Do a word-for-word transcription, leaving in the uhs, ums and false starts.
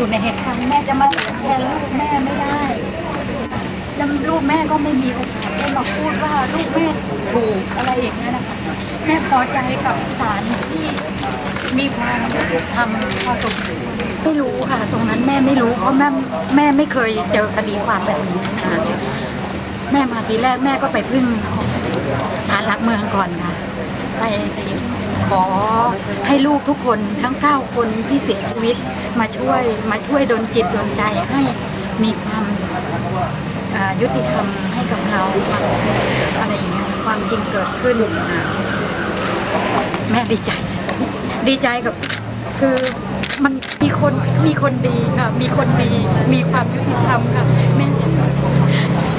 อยู่ในเหตุการณ์แม่จะมาแทนลูกแม่ไม่ได้แล้วลูกแม่ก็ไม่มีโอกาสได้มาพูดว่าลูกแม่ถูกอะไรอย่างเงี้ยนะคะแม่พอใจกับศาลที่มีความยุติธรรมพอสมควรไม่รู้ค่ะตรงนั้นแม่ไม่รู้เพราะแม่แม่ไม่เคยเจอคดีความแบบนี้ค่ะแม่มาทีแรกแม่ก็ไปพึ่งศาลหลักเมืองก่อนค่ะไปขอให้ลูกทุกคนทั้งเก้าคนที่เสียชีวิตมาช่วยมาช่วยดลจิตดลใจให้มีความยุติธรรมให้กับเราอะไรอย่างเงี้ยความจริงเกิดขึ้นแม่ดีใจดีใจกับคือมันมีคนมีคนดีค่ะมีคนดีมีความยุติธรรมค่ะแม่เชื่อ